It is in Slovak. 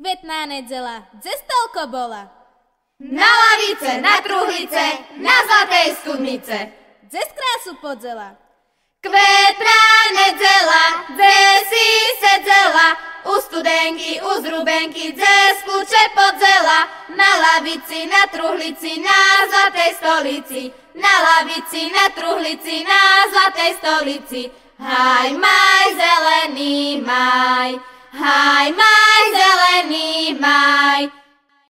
Kvetná nedela, cestolko bola. Na lavice, na truhlice, na zlatej studnice. Cez krásu podzela. Kvetná nedela, kde si sedzela, u studenky, u zrubenky, cez kľúče podzela. Na lavici, na truhlici, na zlatej stolici. Na lavici, na truhlici, na zlatej stolici. Haj, maj, zelený maj, haj, maj, zelený maj.